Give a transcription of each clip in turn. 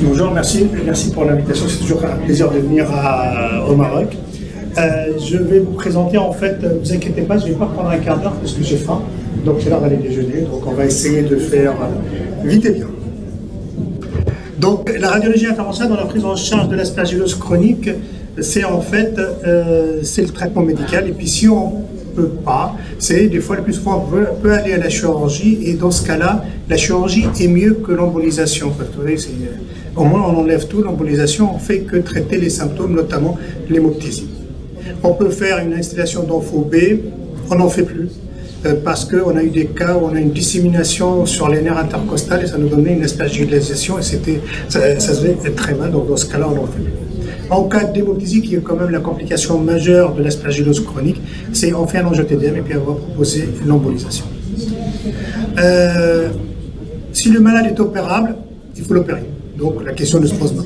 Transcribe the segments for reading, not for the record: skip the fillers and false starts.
Bonjour, merci pour l'invitation. C'est toujours un plaisir de venir au Maroc. Je vais vous présenter, en fait, ne vous inquiétez pas, je ne vais pas prendre un quart d'heure parce que j'ai faim. Donc c'est l'heure d'aller déjeuner, donc on va essayer de faire vite et bien. Donc la radiologie interventionnelle dans la prise en charge de l'aspergillose chronique, c'est en fait c'est le traitement médical. Et puis si on ne peut pas, c'est des fois le plus souvent on peut aller à la chirurgie, et dans ce cas-là, la chirurgie est mieux que l'embolisation. Parce que vous voyez, au moins on enlève tout, l'embolisation on fait que traiter les symptômes, notamment l'hémoptysie. On peut faire une installation d'enfo B, on n'en fait plus. Parce qu'on a eu des cas où on a une dissémination sur les nerfs intercostales et ça nous donnait une aspergillisation et ça se fait très mal, donc dans ce cas-là on n'en fait plus. En cas d'hémoptysie, qui est quand même la complication majeure de l'aspergillose chronique, c'est on fait un angio-TDM et puis on va proposer l'embolisation. Si le malade est opérable, il faut l'opérer. Donc la question ne se pose pas.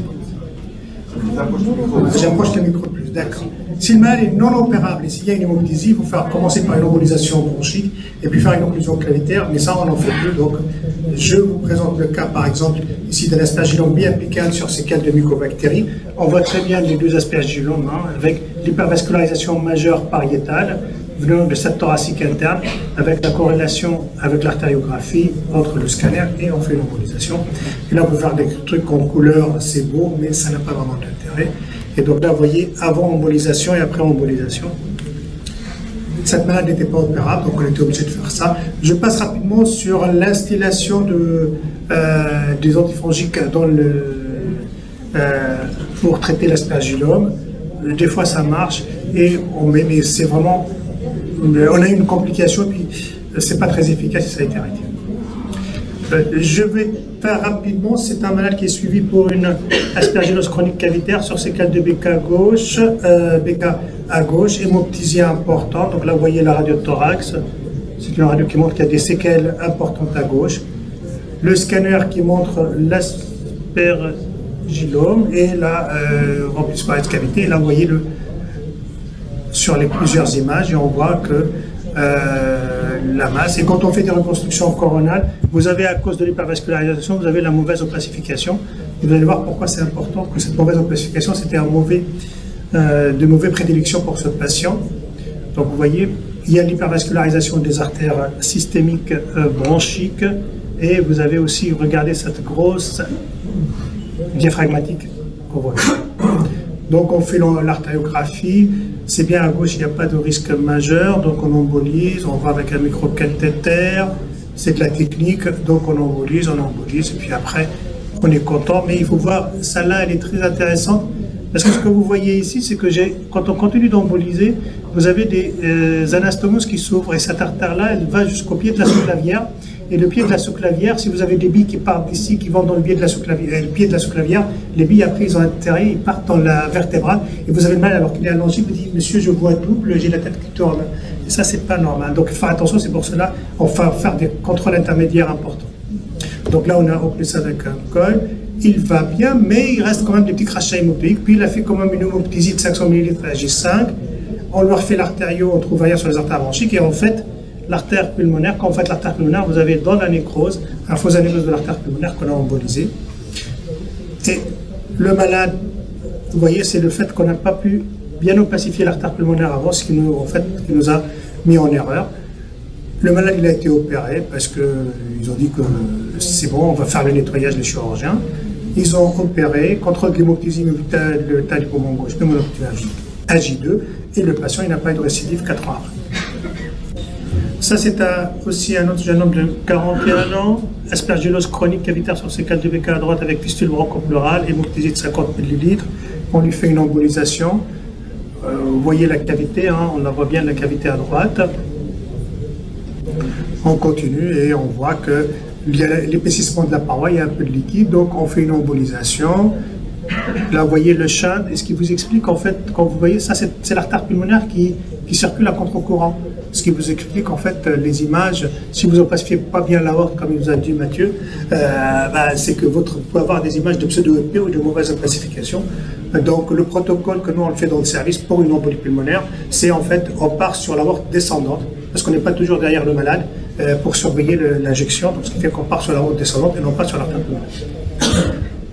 J'approche le micro plus, d'accord. Si le malade est non opérable et s'il y a une hémoptysie, il faut commencer par une embolisation bronchique et puis faire une occlusion clavitaire, mais ça on n'en fait plus. Donc je vous présente le cas par exemple ici de l'aspergillome biapicale sur séquelles de mycobactéries. On voit très bien les deux aspergillomes avec l'hypervascularisation majeure pariétale venant de cette thoracique interne avec la corrélation avec l'artériographie entre le scanner et on fait l'embolisation. Et là on peut faire des trucs en couleur, c'est beau, mais ça n'a pas vraiment d'intérêt. Et donc là, vous voyez, avant embolisation et après embolisation. Cette malade n'était pas opérable, donc on était obligé de faire ça. Je passe rapidement sur l'instillation des antifongiques pour traiter l'aspergillome. Des fois, ça marche, et mais c'est vraiment... On a eu une complication, puis c'est pas très efficace et ça a été arrêté. Je vais faire rapidement, c'est un malade qui est suivi pour une aspergillose chronique cavitaire sur séquelles de BK à gauche, BK à gauche, hémoptysie importante. Donc là, vous voyez la radio de thorax. C'est une radio qui montre qu'il y a des séquelles importantes à gauche. Le scanner qui montre l'aspergillome et là, remplissement par cavité. Et là, vous voyez sur les plusieurs images et on voit que la masse. Et quand on fait des reconstructions coronales, vous avez, à cause de l'hypervascularisation, vous avez la mauvaise oplacification. Et vous allez voir pourquoi c'est important que cette mauvaise oplacification, c'était de mauvaise prédilection pour ce patient. Donc vous voyez, il y a l'hypervascularisation des artères systémiques bronchiques et vous avez aussi, regardez cette grosse diaphragmatique qu'on voit. Donc on fait l'artériographie. C'est bien à gauche, il n'y a pas de risque majeur, donc on embolise, on va avec un microcathéter, c'est de la technique, donc on embolise, et puis après, on est content. Mais il faut voir, celle-là, elle est très intéressante, parce que ce que vous voyez ici, c'est que quand on continue d'emboliser, vous avez des anastomoses qui s'ouvrent, et cette artère-là, elle va jusqu'au pied de la sous-clavière. Et le pied de la sous-clavière, si vous avez des billes qui partent d'ici, qui vont dans le pied de la sous-clavière, les billes après ils ont intérêt, ils partent dans la vertébrale et vous avez le mal alors qu'il est allongé, vous dites monsieur je vois double, j'ai la tête qui tourne. Et ça c'est pas normal. Donc il faut faire attention, c'est pour cela on va faire des contrôles intermédiaires importants. Donc là on a opéré ça avec un col, il va bien, mais il reste quand même des petits crachats hémoptyliques. Puis il a fait quand même une hémoptysie de 500 ml à J5. On leur fait l'artério, on trouve ailleurs sur les artères bronchiques et en fait l'artère pulmonaire, quand vous faites l'artère pulmonaire, vous avez dans la nécrose un faux anémose de l'artère pulmonaire qu'on a embolisé. Et le malade, vous voyez, c'est le fait qu'on n'a pas pu bien opacifier l'artère pulmonaire avant, ce qui nous a mis en erreur. Le malade, il a été opéré parce qu'ils ont dit que c'est bon, on va faire le nettoyage des chirurgiens. Ils ont opéré, contrôle de l'hémoptysie le tas du poumon gauche, pneumonoptysie AJ2, et le patient, il n'a pas eu de récidive 4 ans après. Ça, c'est aussi un autre jeune homme de 41 ans, aspergillose chronique cavitaire sur séquelles de BK à droite avec fistule bronchopleurale, hémoptysie de 50 ml. On lui fait une embolisation. Vous voyez la cavité, on la voit bien, la cavité à droite. On continue et on voit qu'il y a l'épaississement de la paroi, il y a un peu de liquide, donc on fait une embolisation. Là, vous voyez le shunt, et ce qui vous explique, en fait, quand vous voyez ça, c'est l'artère pulmonaire qui circule à contre-courant. Ce qui vous explique, en fait, les images, si vous opacifiez pas bien l'aorte, comme il vous a dit Mathieu, c'est que vous pouvez avoir des images de pseudo-EP ou de mauvaise opacification. Donc, le protocole que nous, on le fait dans le service pour une embolie pulmonaire, c'est en fait, on part sur l'aorte descendante, parce qu'on n'est pas toujours derrière le malade, pour surveiller l'injection, donc ce qui fait qu'on part sur l'aorte descendante et non pas sur l'artère pulmonaire. Donc,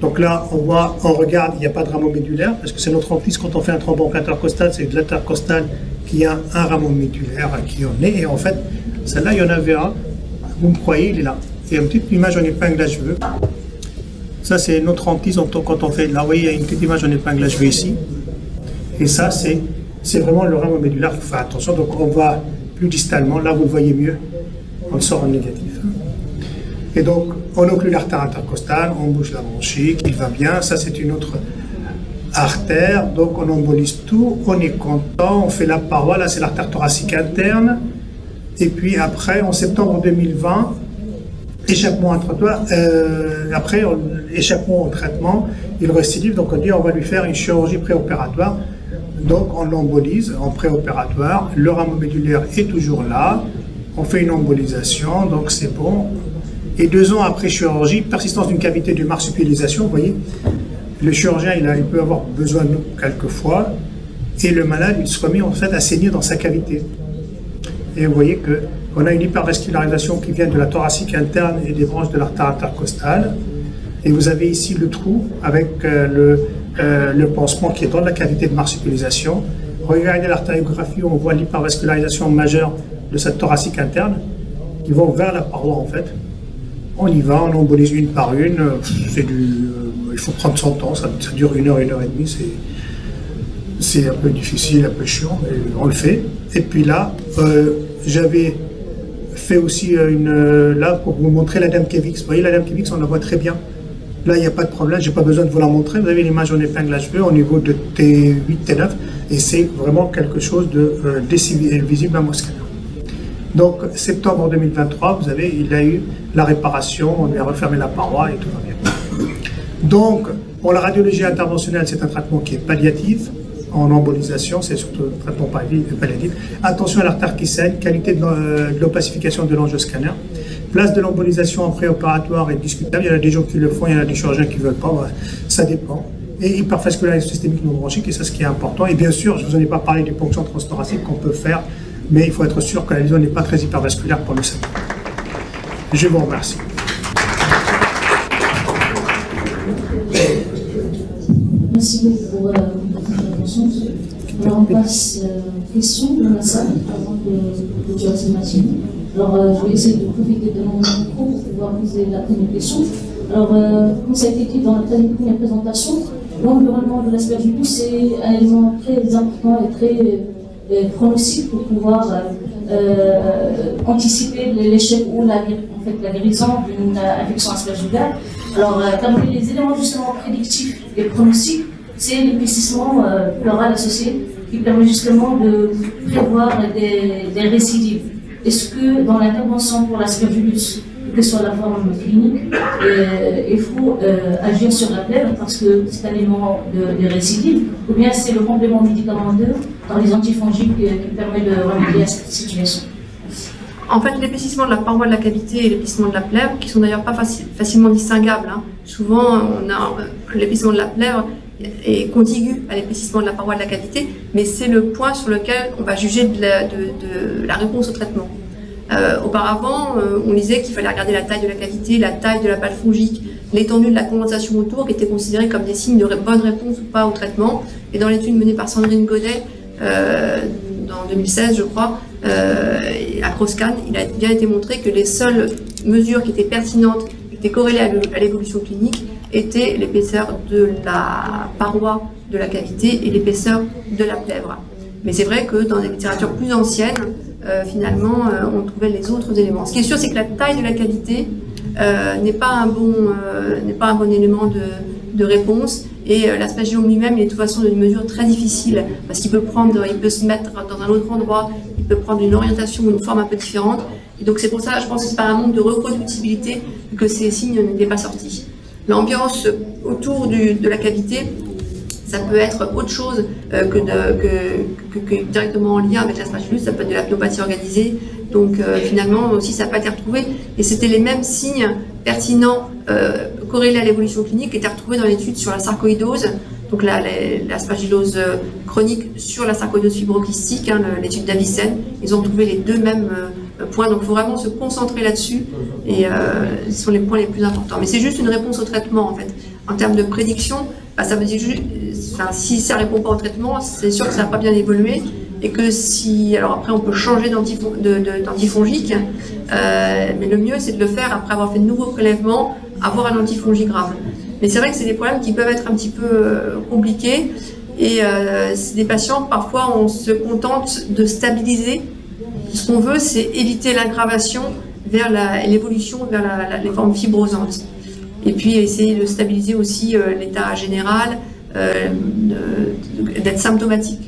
Donc là, on regarde, il n'y a pas de rameau médulaire, parce que c'est notre emprise, quand on fait un trombone intercostal, c'est de l'intercostal qui a un rameau médulaire qui en est, et en fait, celle-là, il y en avait un, vous me croyez, il est là. Et une petite image en épingle à cheveux. Ça, c'est notre emprise quand on fait, là, vous voyez, il y a une petite image en épingle à cheveux ici. Et ça, c'est vraiment le rameau médulaire, il faut faire attention, donc on va plus distalement, là, vous le voyez mieux, on le sort en négatif. Et donc, on oclue l'artère intercostale, on bouge la bronchique, il va bien. Ça, c'est une autre artère. Donc, on embolise tout, on est content, on fait la paroi. Là, c'est l'artère thoracique interne. Et puis après, en septembre 2020, échappement à traitement. Après, échappement au traitement, il récidive. Donc, on dit on va lui faire une chirurgie préopératoire. Donc, on l'embolise en préopératoire. Le rameau médulaire est toujours là. On fait une embolisation, donc c'est bon. Et 2 ans après chirurgie, persistance d'une cavité de marsupialisation, vous voyez, le chirurgien, il peut avoir besoin de nous quelquefois, et le malade, il se remet en fait à saigner dans sa cavité. Et vous voyez qu'on a une hypervascularisation qui vient de la thoracique interne et des branches de l'artère intercostale. Et vous avez ici le trou avec le pansement qui est dans la cavité de marsupialisation. Regardez l'artériographie, on voit l'hypervascularisation majeure de cette thoracique interne qui vont vers la paroi en fait. On y va, on embolise une par une, il faut prendre son temps, ça dure 1 heure, 1 heure et demie, c'est un peu difficile, un peu chiant, mais on le fait. Et puis là, j'avais fait aussi là pour vous montrer la Dame Kevix. Vous voyez la Dame Kevix, on la voit très bien. Là, il n'y a pas de problème, je n'ai pas besoin de vous la montrer. Vous avez l'image en épingle à cheveux au niveau de T8, T9, et c'est vraiment quelque chose de visible à mon scanner. Donc, septembre 2023, il a eu la réparation, on lui a refermé la paroi et tout va bien. Donc, pour la radiologie interventionnelle, c'est un traitement qui est palliatif, en embolisation, c'est surtout un traitement palliatif. Attention à l'artère qui saigne, qualité de l'opacification de l'angioscanner. Place de l'embolisation en préopératoire est discutable, il y en a des gens qui le font, il y en a des chirurgiens qui ne veulent pas, ça dépend. Et hypervascularisation systémique non bronchique, et c'est ce qui est important. Et bien sûr, je ne vous en ai pas parlé des ponctions transthoraciques qu'on peut faire, mais il faut être sûr que la lésion n'est pas très hypervasculaire pour le savoir. Je vous remercie. Merci beaucoup pour votre intervention. Alors, on passe aux questions dans la salle avant de clôturer cette matinée. Alors, je vais essayer de profiter de mon micro pour pouvoir poser la première question. Alors, comme ça a été dit dans la première présentation, l'environnement de l'aspergillus c'est un élément très important et très pronostic pour pouvoir anticiper l'échec ou la guérison d'une infection aspergillale. Alors, parmi les éléments justement prédictifs et pronostiques, c'est l'épaississement pleural associé qui permet justement de prévoir des récidives. Est-ce que dans l'intervention pour l'aspergillus, que ce soit la forme clinique, il faut agir sur la plèvre parce que c'est un élément de récidive, ou bien c'est le complément médicamenteux dans les antifongiques qui permet de remédier à cette situation? En fait, l'épaississement de la paroi de la cavité et l'épaississement de la plèvre, qui sont d'ailleurs pas facilement distinguables, hein. Souvent, on a l'épaississement de la plèvre est contigu à l'épaississement de la paroi de la cavité, mais c'est le point sur lequel on va juger de la réponse au traitement. Auparavant, on disait qu'il fallait regarder la taille de la cavité, la taille de la balle fongique, l'étendue de la condensation autour, qui étaient considérés comme des signes de bonne réponse ou pas au traitement. Et dans l'étude menée par Sandrine Godet, en 2016, je crois, à Croscan, il a bien été montré que les seules mesures qui étaient pertinentes, qui étaient corrélées à l'évolution clinique, étaient l'épaisseur de la paroi de la cavité et l'épaisseur de la plèvre. Mais c'est vrai que dans des littératures plus anciennes, finalement, on trouvait les autres éléments. Ce qui est sûr, c'est que la taille de la cavité n'est pas un bon élément de réponse. Et l'aspergillome lui-même, il est de toute façon d'une mesure très difficile parce qu'il peut se mettre dans un autre endroit, il peut prendre une orientation ou une forme un peu différente. Et donc c'est pour ça, je pense que c'est par un manque de reproductibilité que ces signes n'étaient pas sortis. L'ambiance autour de la cavité, ça peut être autre chose que directement en lien avec l'aspergillus, ça peut être de la pneumopathie organisée. Donc finalement aussi ça n'a pas été retrouvé. Et c'était les mêmes signes pertinents corrélés à l'évolution clinique qui étaient retrouvés dans l'étude sur la sarcoïdose, donc l'aspergillose chronique sur la sarcoïdose fibrocystique, hein, l'étude d'Avicenne. Ils ont trouvé les deux mêmes points, donc il faut vraiment se concentrer là-dessus et ce sont les points les plus importants. Mais c'est juste une réponse au traitement en fait. En termes de prédiction, ça veut dire juste, si ça ne répond pas au traitement, c'est sûr que ça n'a pas bien évolué. Et que si, alors après on peut changer d'antifongique, mais le mieux c'est de le faire après avoir fait de nouveaux prélèvements, avoir un antifongique grave. Mais c'est vrai que c'est des problèmes qui peuvent être un petit peu compliqués et c'est des patients, parfois on se contente de stabiliser. Ce qu'on veut c'est éviter l'aggravation vers l'évolution vers les formes fibrosantes. Et puis essayer de stabiliser aussi l'état général, d'être symptomatique.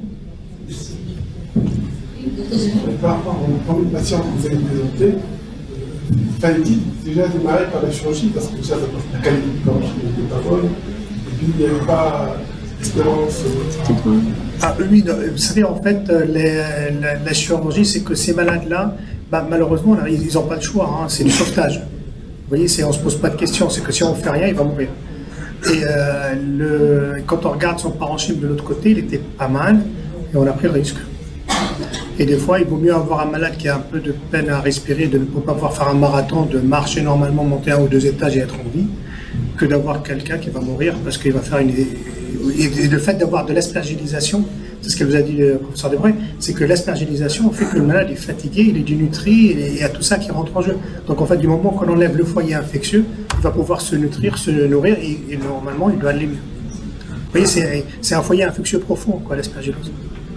Par rapport au premier patient que vous avez présenté, fallait-il déjà démarrer par la chirurgie parce que ça apporte la qualité du corps n'était pas bonne, et puis il n'y avait pas d'espérance. Oui, vous savez, en fait, la chirurgie, c'est que ces malades-là, malheureusement, là, ils n'ont pas le choix, hein, c'est du sauvetage. Vous voyez, on ne se pose pas de questions, c'est que si on ne fait rien, il va mourir. Et quand on regarde son parenchyme de l'autre côté, il était pas mal, et on a pris le risque. Et des fois, il vaut mieux avoir un malade qui a un peu de peine à respirer, de ne pas pouvoir faire un marathon, de marcher normalement, monter 1 ou 2 étages et être en vie, que d'avoir quelqu'un qui va mourir parce qu'il va faire une... Et le fait d'avoir de l'aspergillisation, c'est ce que vous a dit le professeur Debré, c'est que l'aspergillisation fait que le malade est fatigué, il est dénutri, et il y a tout ça qui rentre en jeu. Donc en fait, du moment qu'on enlève le foyer infectieux, il va pouvoir se nutrir, se nourrir, et normalement, il doit aller mieux. Vous voyez, c'est un foyer infectieux profond, quoi, l'aspergillose.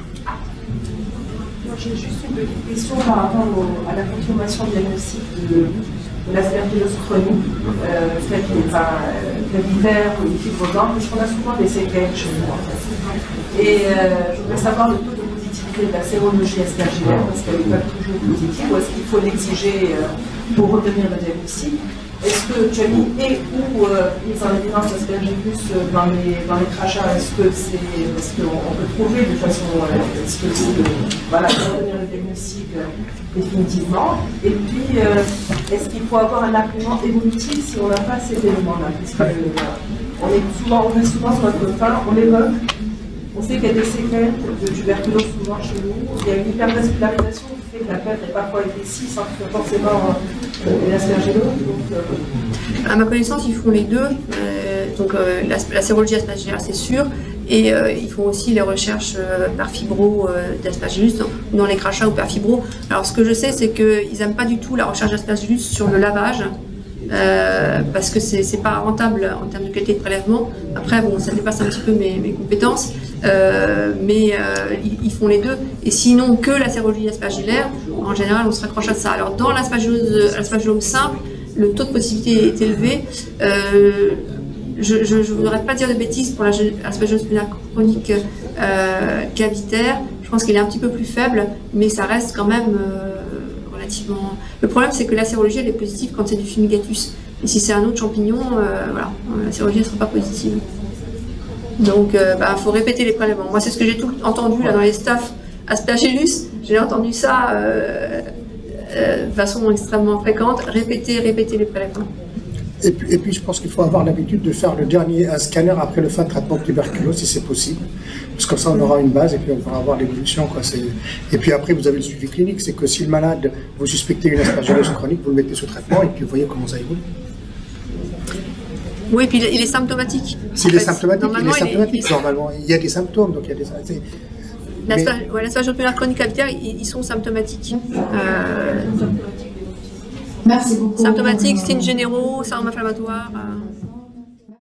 J'ai juste une petite question par rapport à la confirmation diagnostique de l'aspergillose chronique, celle qui n'est pas l'hiver ou les fibrosante, parce qu'on a souvent des séquelles chez nous en fait. Et je voudrais savoir le taux de positivité de la sérologie aspergillaire, parce qu'elle n'est pas toujours positive, ou est-ce qu'il faut l'exiger pour retenir le diagnostic? Est-ce que tu as mis ou mise en évidence l'aspergillus dans les crachats? Est-ce qu'on peut trouver de façon explicite, voilà, pour retenir le diagnostic définitivement? Et puis, est-ce qu'il faut avoir un argument évolutif si on n'a pas ces éléments-là? Parce que on reste souvent sur notre faim, on l'évoque, on sait qu'il y a des séquelles de tuberculose souvent chez nous, il y a une hypervascularisation qui fait que la perte est parfois épaissie sans que forcément l'aspergillose. À ma connaissance, ils font les deux. La sérologie aspergillaire, c'est sûr. Et ils font aussi les recherches par fibro d'aspergillus dans les crachats ou par fibro. Alors ce que je sais, c'est qu'ils n'aiment pas du tout la recherche d'aspergillus sur le lavage. Parce que c'est pas rentable en termes de qualité de prélèvement. Après, bon, ça dépasse un petit peu mes compétences, mais ils font les deux. Et sinon, que la sérologie aspergillaire, en général, on se raccroche à ça. Alors, dans l'aspergillome simple, le taux de positivité est élevé. Je ne voudrais pas dire de bêtises pour l'aspergillose pulmonaire chronique cavitaire. Je pense qu'il est un petit peu plus faible, mais ça reste quand même relativement... Le problème, c'est que la sérologie, elle est positive quand c'est du fumigatus. Et si c'est un autre champignon, voilà, la sérologie ne sera pas positive. Donc, faut répéter les prélèvements. Moi, c'est ce que j'ai tout entendu là, dans les staffs Aspergillus. J'ai entendu ça de façon extrêmement fréquente. Répéter les prélèvements. Et puis, je pense qu'il faut avoir l'habitude de faire le dernier scanner après le fin de traitement de tuberculose, si c'est possible. Parce que comme ça, on aura une base et puis on pourra avoir l'évolution. Et puis après, vous avez le suivi clinique. C'est que si le malade, vous suspectez une aspergillose chronique, vous le mettez sous traitement et puis vous voyez comment ça évolue. Oui, et puis il est symptomatique. S'il est symptomatique, normalement. Il y a des symptômes, donc il y a des... L'aspergillose pulmonaire chronique cavitaire, ils sont symptomatiques. Merci beaucoup. Symptomatiques, signes généraux, syndrome inflammatoire.